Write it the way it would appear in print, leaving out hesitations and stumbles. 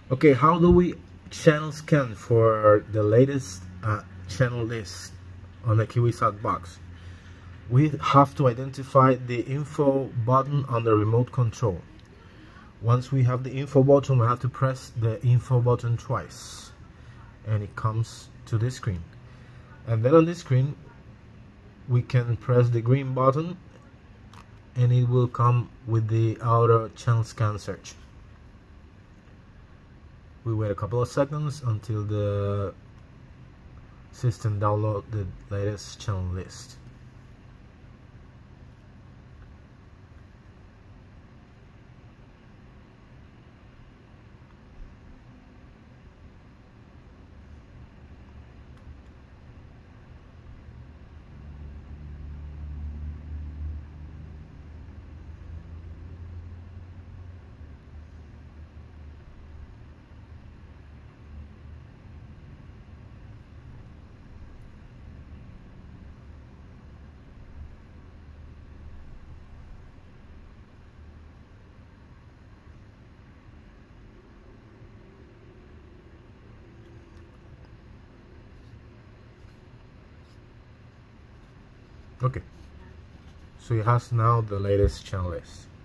Okay, how do we channel scan for the latest channel list on the KIWISAT box? We have to identify the info button on the remote control. Once we have the info button, we have to press the info button twice and it comes to this screen. And then on this screen we can press the green button and it will come with the auto channel scan search. We wait a couple of seconds until the system downloads the latest channel list. Okay, so it has now the latest channel list.